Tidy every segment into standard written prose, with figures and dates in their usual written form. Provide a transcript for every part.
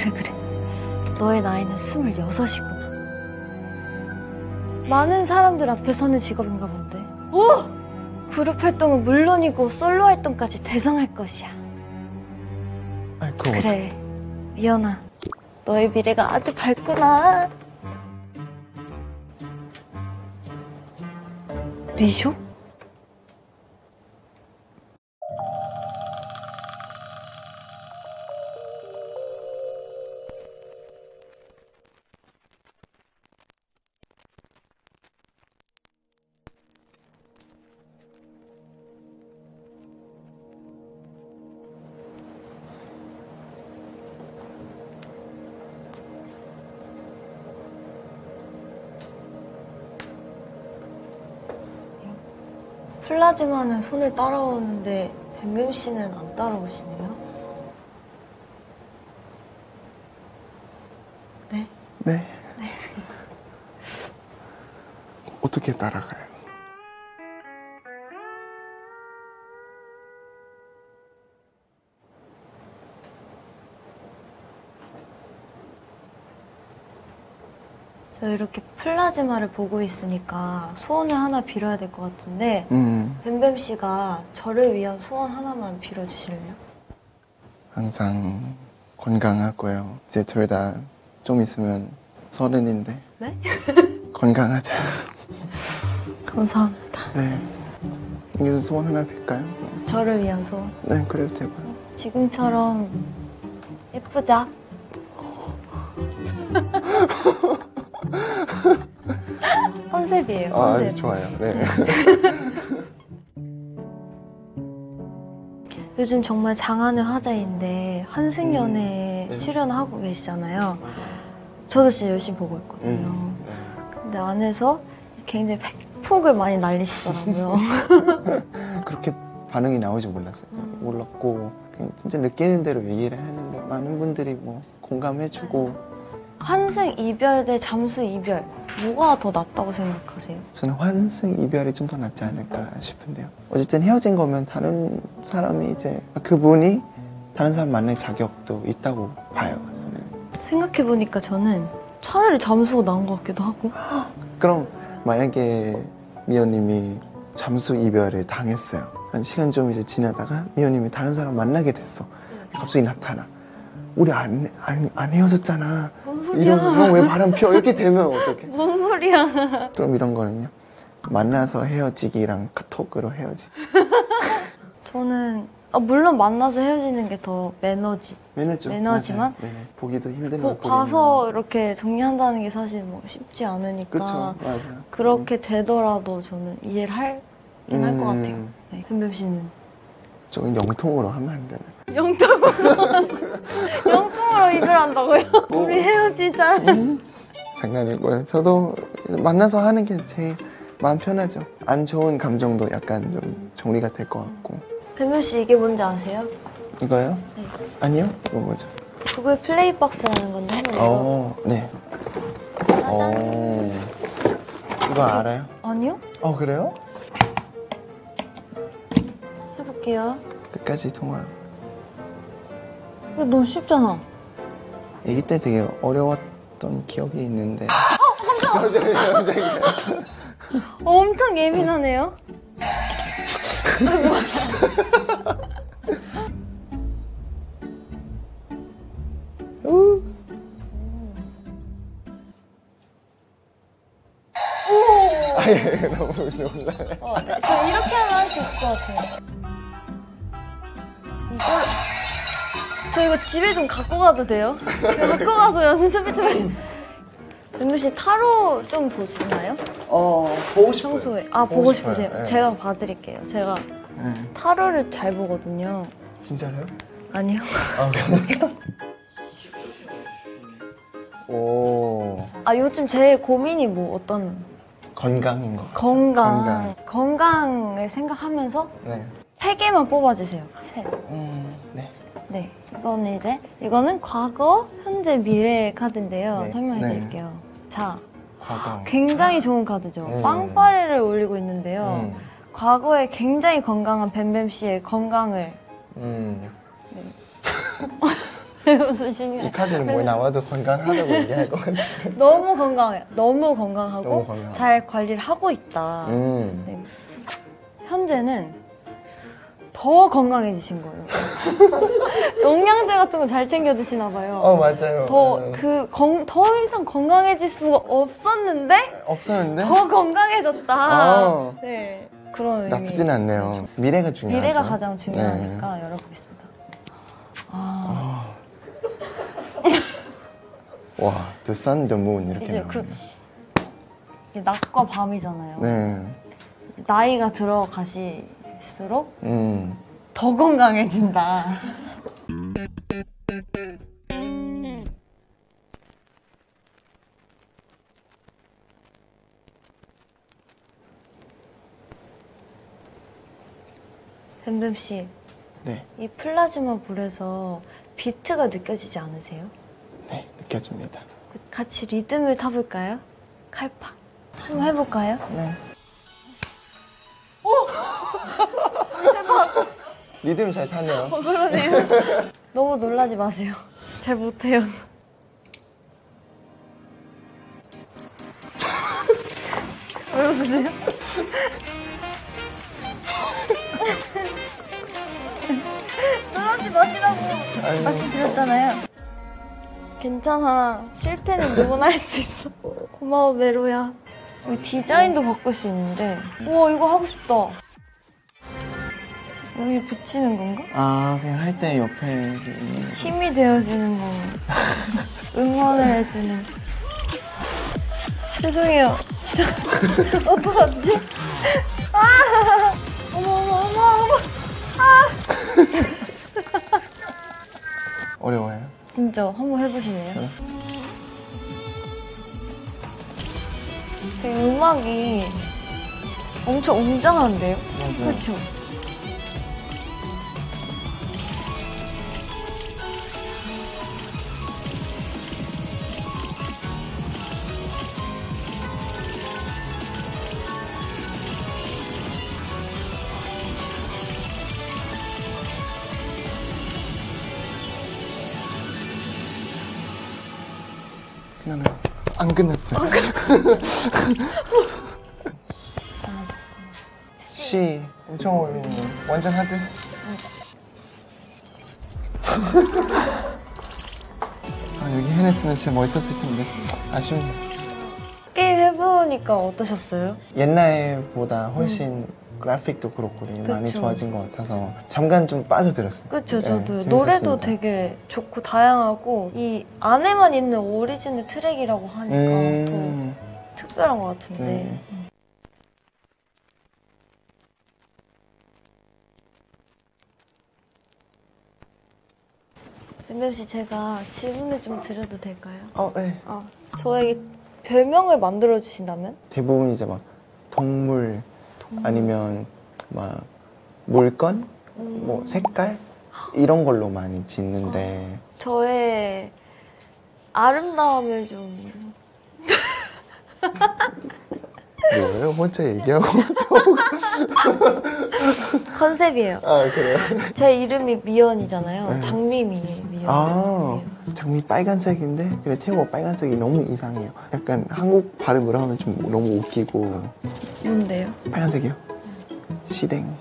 그래. 너의 나이는 26이구나. 많은 사람들 앞에 서는 직업인가 본데. 오! 그룹 활동은 물론이고 솔로 활동까지 대성할 것이야. 아니, 그거 그래, 미연아. 너의 미래가 아주 밝구나. 리쇼? 플라즈마는 손에 따라오는데 뱀뱀 씨는 안 따라오시네요? 네? 네. 어떻게 따라가요? 저 이렇게 플라즈마를 보고 있으니까 소원을 하나 빌어야 될 것 같은데 뱀뱀 씨가 저를 위한 소원 하나만 빌어주실래요? 항상 건강하고요. 이제 저희 다 좀 있으면 30인데. 네? 건강하자. 감사합니다. 네. 여기서 소원 하나 빌까요? 저를 위한 소원? 네, 그래도 되고요. 지금처럼 예쁘자. 컨셉이에요, 아, 컨셉. 아주 좋아요. 네. 요즘 정말 장안의 화제인데 환승연애에 네. 출연하고 계시잖아요. 저도 진짜 열심히 보고 있거든요. 네. 근데 안에서 굉장히 폭을 많이 날리시더라고요. 그렇게 반응이 나오지 몰랐어요. 몰랐고 그냥 진짜 느끼는 대로 얘기를 하는데 많은 분들이 뭐 공감해주고. 환승 이별 대 잠수 이별, 뭐가 더 낫다고 생각하세요? 저는 환승 이별이 좀 더 낫지 않을까 싶은데요. 어쨌든 헤어진 거면 다른 사람이 이제 그분이 다른 사람 만날 자격도 있다고 봐요. 저는. 생각해보니까 저는 차라리 잠수가 나은 것 같기도 하고. 그럼 만약에 미연님이 잠수 이별을 당했어요. 한 시간 좀 이제 지나다가 미연님이 다른 사람 만나게 됐어. 갑자기 나타나. 우리 안 헤어졌잖아. 뭔 소리야? 이런 형 왜 바람 펴? 이렇게 되면 어떡해? 뭔 소리야? 그럼 이런 거는요. 만나서 헤어지기랑 카톡으로 헤어지. 저는 물론 만나서 헤어지는 게 더 매너지만 맞아요. 네네. 보기도 힘든 얼굴이 가서 이렇게 정리한다는 게 사실 뭐 쉽지 않으니까 그쵸, 맞아요. 그렇게 되더라도 저는 이해를 하긴 할 것 같아요. 네. 뱀뱀 씨는? 저건 영통으로 하면 안 되나? 영통으로 이별한다고요? 우리 헤어지자. 장난이고요. 저도 만나서 하는 게 제일 마음 편하죠. 안 좋은 감정도 약간 좀 정리가 될 것 같고. 뱀뱀 씨 이게 뭔지 아세요? 이거요? 네. 아니요? 이거 뭐죠? 구글 플레이박스라는 건데 한번 읽어. 네. 짜잔. 이거 알아요? 아니요? 그래요? 해볼게요. 끝까지 통화. 이거 너무 쉽잖아. 아기 때 되게 어려웠던 기억이 있는데. 갑자기. 엄청 예민하네요. 아예 너무 놀라요. 네. 저 이렇게 하면 할 수 있을 것 같아요. 저 이거 집에 좀 갖고 가도 돼요? 갖고 가서 연습을 좀 해. 뱀뱀 씨 타로 좀 보시나요? 보고 싶어요. 평소에. 보고 싶어요. 싶으세요? 네. 제가 봐드릴게요. 제가 타로를 잘 보거든요. 진짜로요? 아니요. 오. 요즘 제 고민이 뭐 어떤 건강인 거. 건강을 생각하면서 네. 3개만 뽑아주세요. 셋. 네. 네. 우선 이제 이거는 과거, 현재, 미래의 카드인데요. 네. 설명해드릴게요. 자, 과거. 굉장히 좋은 카드죠. 빵빠레를 올리고 있는데요. 과거에 굉장히 건강한 뱀뱀 씨의 건강을 무슨 신기해. 이 카드는 뭐 나와도 건강하다고 얘기할 것 같아. 너무 건강해. 너무 건강하고 너무 건강하고. 잘 관리를 하고 있다. 네. 현재는 더 건강해지신 거예요. 영양제 같은 거 잘 챙겨 드시나 봐요. 맞아요. 더 이상 건강해질 수가 없었는데 없었는데? 더 건강해졌다. 네. 그런 나쁘진 않네요. 미래가 중요하죠. 미래가 가장 중요하니까 열어보겠습니다. 와, The Sun, The Moon 이렇게 이제 나오네요. 이게 낮과 밤이잖아요. 네. 나이가 들어가실수록 음. 더 건강해진다. 뱀뱀 씨, 네. 이 플라즈마 볼에서 비트가 느껴지지 않으세요? 네, 느껴집니다. 같이 리듬을 타볼까요? 칼팍. 한번 해볼까요? 네. 오! 대박! 리듬 잘 타네요. 그러네요. 너무 놀라지 마세요. 잘 못해요. 왜 웃으세요? 놀라지 마시라고 말씀드렸잖아요. 괜찮아. 실패는 누구나 할 수 있어. 고마워, 메로야. 여기 디자인도 바꿀 수 있는데. 우와, 이거 하고 싶다. 여기 붙이는 건가? 그냥 할 때 옆에 힘이 되어주는 거. 응원을 해주는. 죄송해요. 어떡하지? 어머. 어려워요. 진짜 한번 해보시네요. 네. 되게 음악이 엄청 웅장한데요? 맞아요. 그렇죠? 안 끝났어요. 잘하셨어요. C 엄청 어려운 거. 완전 하드. 여기 해냈으면 진짜 멋있었을 텐데 아쉽네요. 게임 해보니까 어떠셨어요? 옛날보다 훨씬 그래픽도 그렇고 많이 그쵸. 좋아진 것 같아서 잠깐 좀 빠져들었어요. 그쵸, 네, 저도 재밌었습니다. 노래도 되게 좋고 다양하고 이 안에만 있는 오리지널 트랙이라고 하니까 더 특별한 것 같은데. 뱀뱀 씨, 제가 질문을 좀 드려도 될까요? 네. 저에게 별명을 만들어 주신다면? 대부분 이제 막 동물 아니면 막 물건, 뭐 색깔 이런 걸로 많이 짓는데 저의 아름다움을 좀 뭐예요? 혼자 얘기하고 컨셉이에요. 그래요? 제 이름이 미연이잖아요. 네. 장미미예요. 장미 빨간색인데 그래 태우가 빨간색이 너무 이상해요. 약간 한국 발음으로 하면 좀 너무 웃기고. 뭔데요? 빨간색이요? 시댕.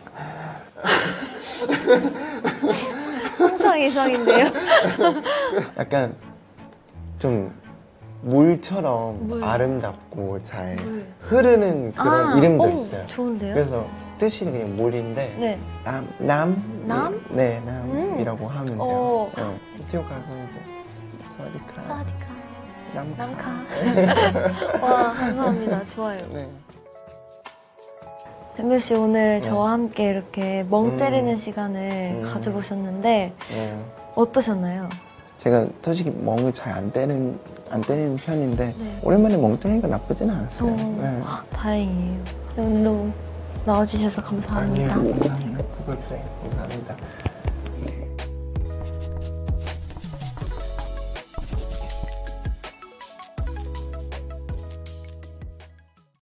항상 이상인데요. 약간 좀 물처럼 물. 아름답고 잘 물. 흐르는 그런 이름도 있어요. 좋은데요? 그래서 뜻이 그냥 물인데 네. 남? 남? 네, 남이라고 하면 돼요. 어. 태우 가서 이제 사와디카, 사와디카. 남카. 남카. 와, 감사합니다. 좋아요. 네. 뱀뱀 씨, 오늘 저와 함께 이렇게 멍 때리는 시간을 가져보셨는데 어떠셨나요? 제가 솔직히 멍을 잘 안 때리는 편인데 네. 오랜만에 멍 때리니까 나쁘진 않았어요. 네. 다행이에요. 오늘 너무 나와주셔서 감사합니다. 아니에요. 감사합니다. 구글플레이 감사합니다.